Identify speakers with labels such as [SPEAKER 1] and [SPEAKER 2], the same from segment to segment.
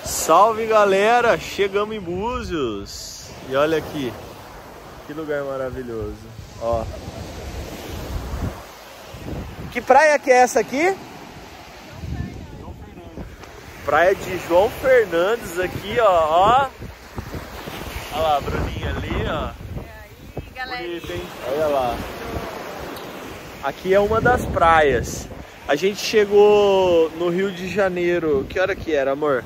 [SPEAKER 1] Salve, galera! Chegamos em Búzios. E olha aqui, que lugar maravilhoso. Ó. Que praia que é essa aqui? Praia de João Fernandes aqui, ó. Olha lá, a Bruninha ali, ó.
[SPEAKER 2] E aí, galerinha?
[SPEAKER 1] Bonito, hein? Olha lá. Aqui é uma das praias. A gente chegou no Rio de Janeiro. Que hora que era, amor?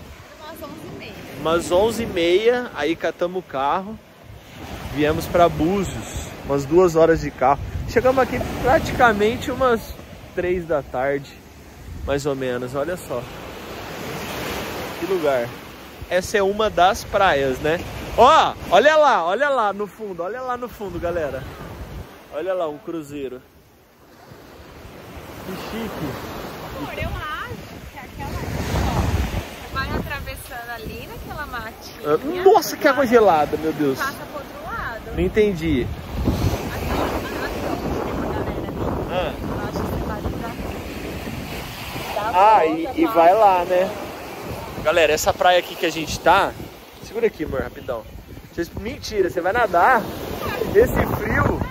[SPEAKER 1] Umas 11h30. Aí catamos o carro. Viemos para Búzios. Umas 2 horas de carro. Chegamos aqui praticamente umas 3 da tarde. Mais ou menos, olha só. Que lugar. Essa é uma das praias, né? Ó, olha lá no fundo. Olha lá no fundo, galera. Olha lá, um cruzeiro. Que chique.
[SPEAKER 2] Amor, eu acho que aquela... Ó, vai atravessando ali naquela matinha.
[SPEAKER 1] Nossa, que água gelada, meu Deus.
[SPEAKER 2] Passa pro outro lado.
[SPEAKER 1] Não entendi. E vai lá, né? Galera, essa praia aqui que a gente tá... Segura aqui, amor, rapidão. Mentira, você vai nadar? Esse frio...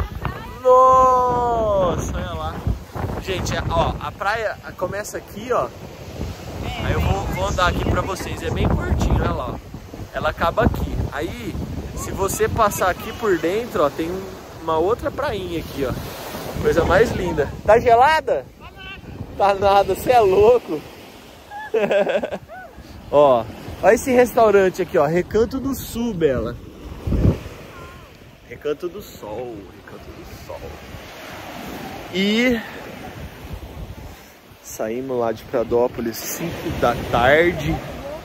[SPEAKER 1] Nossa, olha lá. Gente, ó, a praia começa aqui, ó. Aí eu vou andar aqui pra vocês. É bem curtinho, olha lá. Ela acaba aqui. Aí, se você passar aqui por dentro, ó, tem uma outra prainha aqui, ó. Coisa mais linda. Tá gelada? Tá nada, você é louco. Ó, olha esse restaurante aqui, ó. Recanto do Sul, Bela. Recanto do Sol. Recanto do Sol. E... saímos lá de Pradópolis 5 da tarde.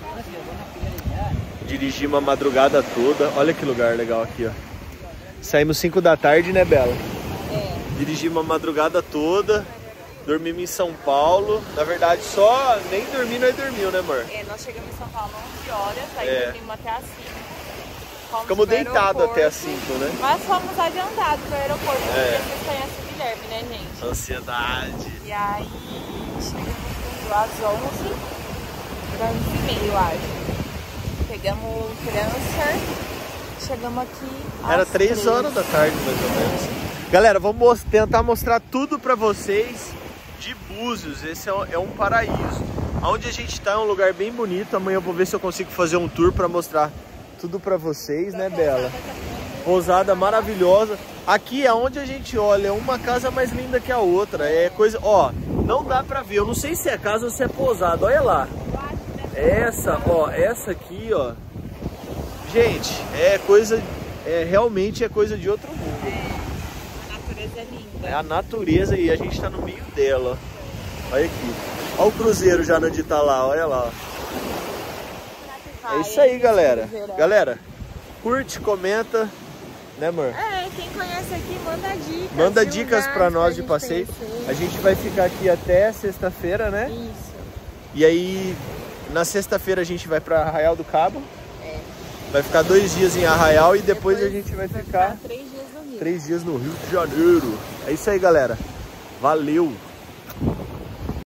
[SPEAKER 1] Dirigimos a madrugada toda. Olha que lugar legal aqui, ó. Saímos 5 da tarde, né, Bela? Dirigimos a madrugada toda. Dormimos em São Paulo. Na verdade, só nem dormir nós dormimos, né, amor?
[SPEAKER 2] Nós chegamos em São Paulo às 11 horas. Aí dormimos até às 5.
[SPEAKER 1] Ficamos deitados até às 5, né?
[SPEAKER 2] Mas fomos adiantados pro aeroporto. Porque vocês conhecem o Guilherme, né, gente?
[SPEAKER 1] Ansiedade.
[SPEAKER 2] E aí, chegamos às 11. Às 11h30, eu acho. Pegamos o transfer. Chegamos aqui às
[SPEAKER 1] Era 3 horas da tarde, mais ou menos. Galera, vamos tentar mostrar tudo pra vocês de Búzios. Esse é um paraíso. Onde a gente tá é um lugar bem bonito. Amanhã eu vou ver se eu consigo fazer um tour pra mostrar tudo pra vocês, né, Bela? Pousada maravilhosa. Aqui é onde a gente olha, é uma casa mais linda que a outra. É coisa, ó, não dá pra ver. Eu não sei se é casa ou se é pousada. Olha lá. Essa, ó, essa aqui, ó. Gente, realmente é coisa de outro mundo.
[SPEAKER 2] A natureza é linda.
[SPEAKER 1] É a natureza e a gente tá no meio dela. Olha aqui. Olha o cruzeiro já onde tá lá, olha lá. É isso aí, galera. Galera, curte, comenta, né, amor?
[SPEAKER 2] Quem conhece aqui, manda dicas.
[SPEAKER 1] Manda dicas pra nós de passeio. A gente vai ficar aqui até sexta-feira, né?
[SPEAKER 2] Isso.
[SPEAKER 1] E aí, na sexta-feira a gente vai pra Arraial do Cabo. Vai ficar 2 dias em Arraial e depois a gente vai ficar
[SPEAKER 2] 3 dias no Rio.
[SPEAKER 1] 3 dias no Rio de Janeiro. É isso aí, galera. Valeu!